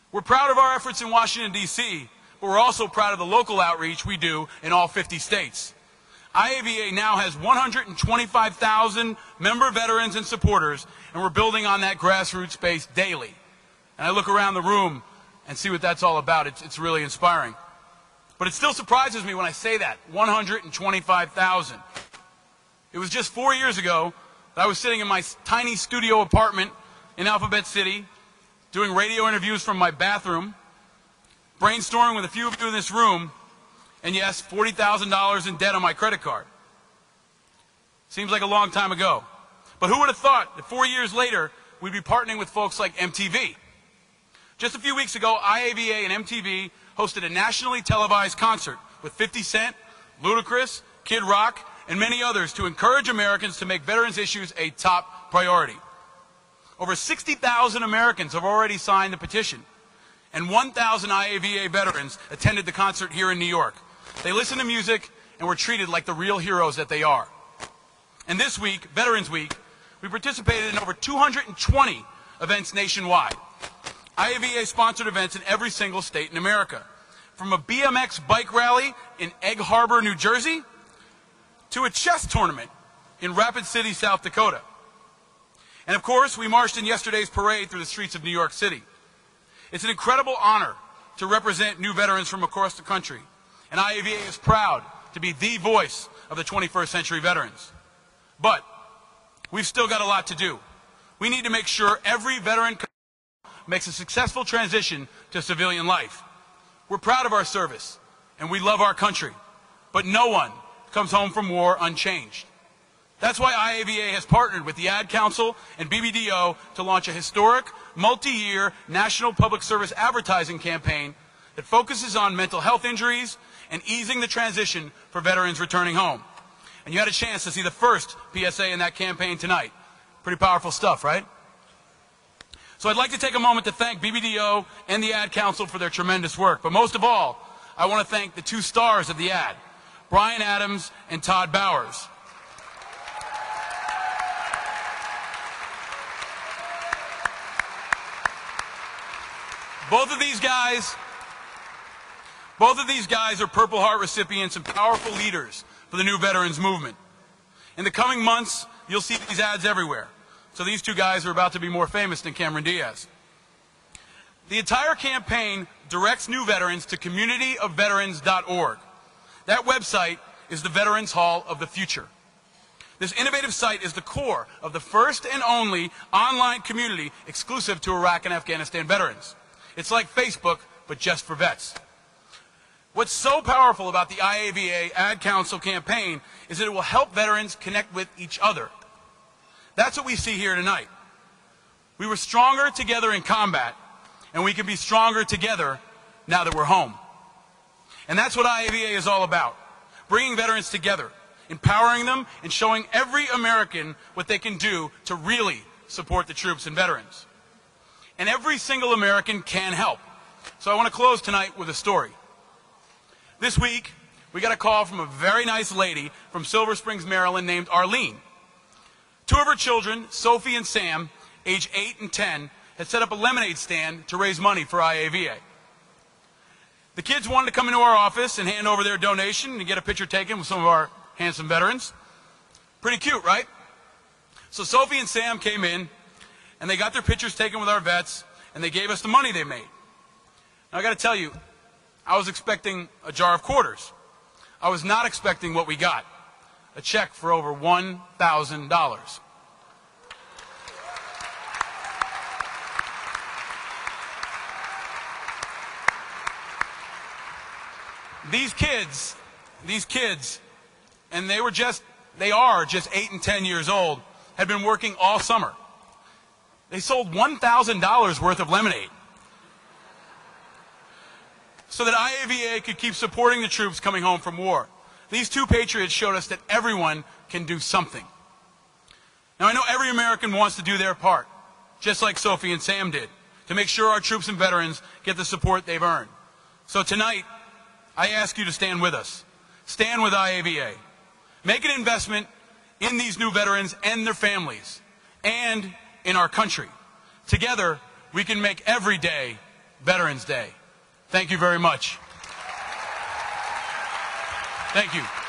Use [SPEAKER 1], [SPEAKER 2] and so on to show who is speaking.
[SPEAKER 1] We're proud of our efforts in Washington, D.C., but we're also proud of the local outreach we do in all 50 states. IAVA now has 125,000 member veterans and supporters, and we're building on that grassroots base daily. And I look around the room and see what that's all about. It's really inspiring. But it still surprises me when I say that, 125,000. It was just 4 years ago that I was sitting in my tiny studio apartment in Alphabet City, doing radio interviews from my bathroom, brainstorming with a few of you in this room, and yes, $40,000 in debt on my credit card. Seems like a long time ago. But who would have thought that 4 years later, we'd be partnering with folks like MTV? Just a few weeks ago, IAVA and MTV hosted a nationally televised concert with 50 Cent, Ludacris, Kid Rock, and many others to encourage Americans to make veterans issues a top priority. Over 60,000 Americans have already signed the petition, and 1,000 IAVA veterans attended the concert here in New York. They listened to music and were treated like the real heroes that they are. And this week, Veterans Week, we participated in over 220 events nationwide. IAVA-sponsored events in every single state in America, from a BMX bike rally in Egg Harbor, New Jersey, to a chess tournament in Rapid City, South Dakota. And of course, we marched in yesterday's parade through the streets of New York City. It's an incredible honor to represent new veterans from across the country, and IAVA is proud to be the voice of the 21st century veterans. But we've still got a lot to do. We need to make sure every veteran makes a successful transition to civilian life. We're proud of our service, and we love our country, but no one comes home from war unchanged. That's why IAVA has partnered with the Ad Council and BBDO to launch a historic, multi-year national public service advertising campaign that focuses on mental health injuries and easing the transition for veterans returning home. And you had a chance to see the first PSA in that campaign tonight. Pretty powerful stuff, right? So I'd like to take a moment to thank BBDO and the Ad Council for their tremendous work. But most of all, I want to thank the two stars of the ad, Brian Adams and Todd Bowers. Both of these guys are Purple Heart recipients and powerful leaders for the new veterans movement. In the coming months, you'll see these ads everywhere. So these two guys are about to be more famous than Cameron Diaz. The entire campaign directs new veterans to communityofveterans.org. That website is the Veterans Hall of the future. This innovative site is the core of the first and only online community exclusive to Iraq and Afghanistan veterans. It's like Facebook, but just for vets. What's so powerful about the IAVA Ad Council campaign is that it will help veterans connect with each other. That's what we see here tonight. We were stronger together in combat, and we can be stronger together now that we're home. And that's what IAVA is all about, bringing veterans together, empowering them, and showing every American what they can do to really support the troops and veterans. And every single American can help. So I want to close tonight with a story. This week, we got a call from a very nice lady from Silver Springs, Maryland, named Arlene. Two of her children, Sophie and Sam, age 8 and 10, had set up a lemonade stand to raise money for IAVA. The kids wanted to come into our office and hand over their donation and get a picture taken with some of our handsome veterans. Pretty cute, right? So Sophie and Sam came in, and they got their pictures taken with our vets, and they gave us the money they made. Now, I got to tell you, I was expecting a jar of quarters. I was not expecting what we got, a check for over $1,000. These kids, and they are just 8 and 10 years old, had been working all summer. They sold $1,000 worth of lemonade so that IAVA could keep supporting the troops coming home from war. These two patriots showed us that everyone can do something. Now, I know every American wants to do their part, just like Sophie and Sam did, to make sure our troops and veterans get the support they've earned. So tonight, I ask you to stand with us. Stand with IAVA. Make an investment in these new veterans and their families, and in our country. Together, we can make every day Veterans Day. Thank you very much. Thank you.